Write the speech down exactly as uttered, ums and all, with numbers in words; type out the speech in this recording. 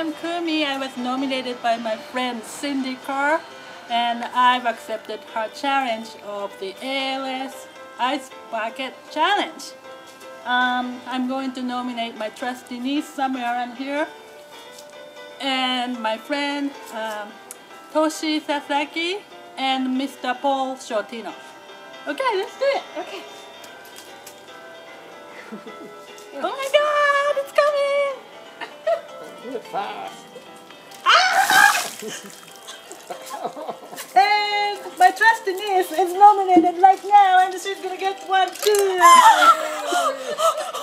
I'm Kumi. I was nominated by my friend Cindy Carr, and I've accepted her challenge of the A L S Ice Bucket Challenge. Um, I'm going to nominate my trusty niece somewhere around here, and my friend um, Toshi Sasaki, and Mister Paul Shortino. Okay, let's do it. Okay. Oh my God, it's coming! Do it fast. Ah! And my trusty niece is nominated right now, and she's gonna get one too.